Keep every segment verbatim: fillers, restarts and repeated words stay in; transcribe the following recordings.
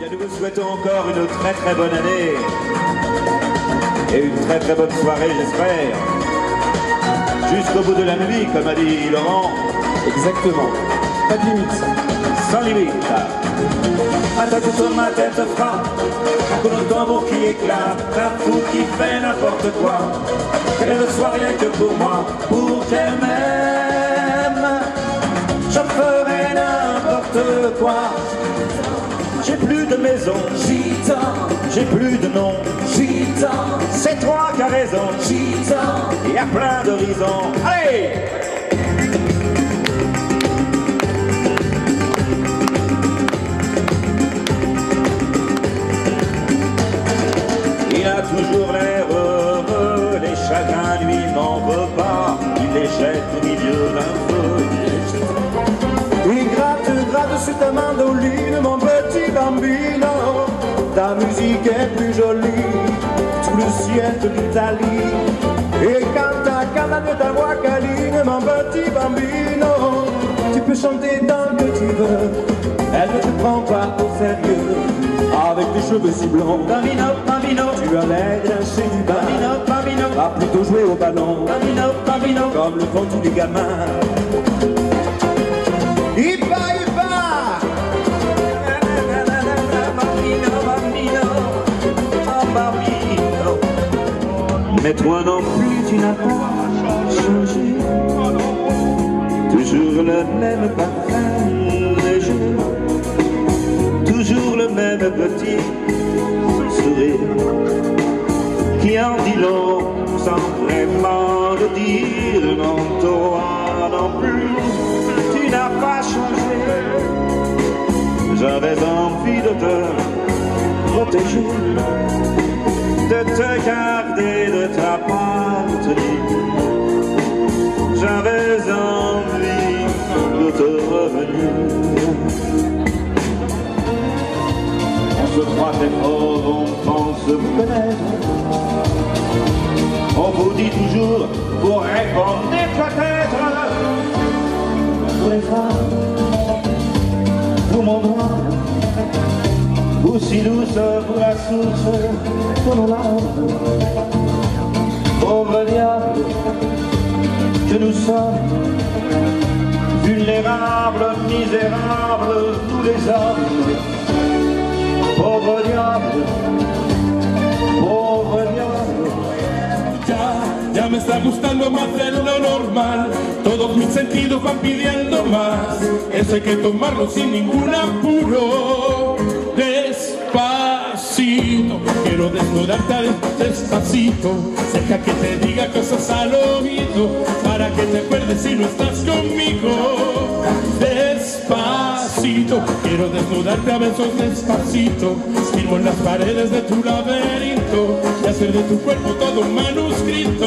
bien, nous vous souhaitons encore une très très bonne année et une très très bonne soirée, j'espère. Jusqu'au bout de la nuit, comme a dit Laurent. Exactement. Pas de limite. Sans limite. Ma tête sur ma tête frappe, un coup de tambour qui éclate, un fou qui fait n'importe quoi. Qu'elle ne soit rien que pour moi, pour qu'elle m'aime. Je ferai n'importe quoi. J'ai plus de maison, Gita. J'ai plus de nom, Gita. C'est toi qui as raison, Gita. Il y a plein d'horizons. Allez! Il a toujours l'air heureux, les chagrins lui n'en veut pas, il les jette au milieu d'un feu. Il gratte, gratte sur ta mandoline, mon petit bambino. Ta musique est plus jolie, sous le ciel de l'Italie. Et quand ta canne de ta voix câline, mon petit bambino, tu peux chanter tant que tu veux, elle ne te prend pas au sérieux. Avec tes cheveux si blonds, Bambino, bambino, tu as l'air d'un chélibat. bambino, bambino, Va plutôt jouer au ballon, bambino, bambino, comme le font tous les gamins. Il va, il va. bambino, bambino, oh bambino. Mais toi non plus, tu n'as pas changé. Toujours le même parfum léger, toujours le même petit sourire qui en dit long sans vraiment le dire. Non, toi non plus, tu n'as pas changé. J'avais envie de te protéger, de te garder, de t'appartenir. J'avais envie de te revenir. On se croit très fort, on pense se connaître. On vous dit toujours, vous répondez peut-être. Pour les femmes, vous mon droit, vous si douce, vous la source de nos larmes. Pauvre diable que nous sommes, vulnérables, misérables, tous les hommes. Pauvre diable, pobre diablo. Ya, ya me está gustando más de lo normal. Todos mis sentidos van pidiendo más. Eso hay que tomarlo sin ningún apuro. Despacito, quiero desnudarte despacito. Deja que te diga cosas al oído, para que te acuerdes si no estás conmigo. Despacito, quiero desnudarte a besos despacito. Firmo en las paredes de tu laberinto y hacer de tu cuerpo todo un manuscrito.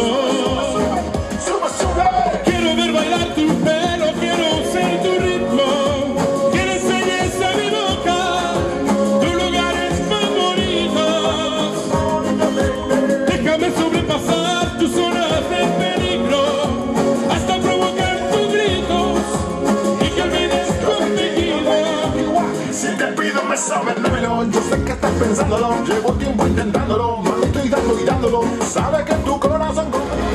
Quiero ver bailar tu pelo, quiero ser tu ritmo. Quiero enseñes a mi boca tus lugares favoritos. Déjame sobrepasar tus zonas de peligro, hasta provocar tus gritos y que olvides conmigo. Si te pido me sabes, dámelo. Yo sé que estás pensándolo, llevo tiempo intentándolo, me lo estoy dando y dándolo. Sabes que tu corazón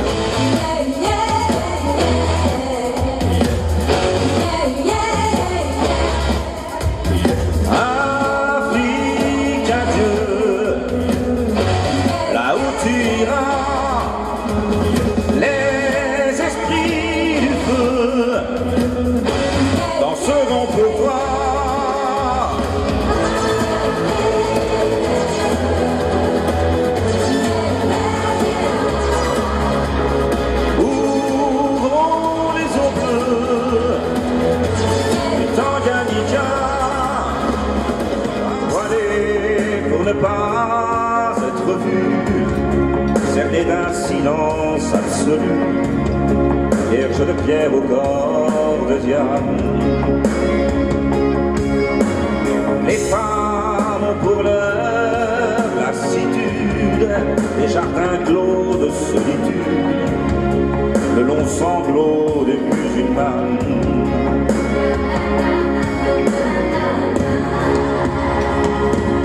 pas être vu, cerné d'un silence absolu, vierge de pierre au corps de diable. Les femmes ont pour leur lassitude des jardins clos de solitude, le long sanglot des musulmanes.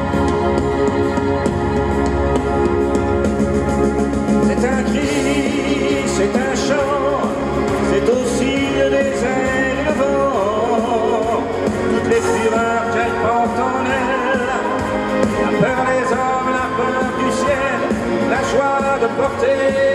porte en elle. La peur des hommes, la peur du ciel, la joie de porter